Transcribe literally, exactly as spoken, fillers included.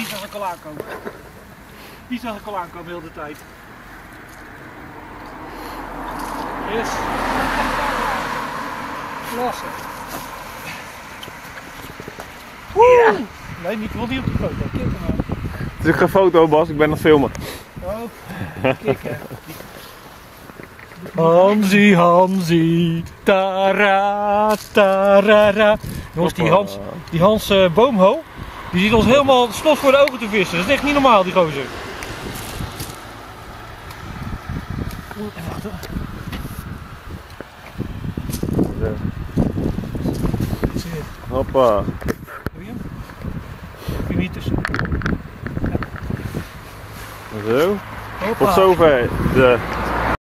Die zag ik al aankomen. Die zag ik al aankomen heel de tijd. Yes. Klasse. Ja. Nee, ik wil niet op de foto. Kijk maar. Het is geen foto, Bas, ik ben aan het filmen. Oh, kijk hè. Hansie, Hansie, tara, tarara. Jongens, die Hans, die Hans uh, Boomho, die ziet ons helemaal snot voor de ogen te vissen. Dat is echt niet normaal, die gozer. Even wachten. Hoppa. Heb je hem? Heb je niet tussen? Ja. Zo. Hoppa. Tot zover de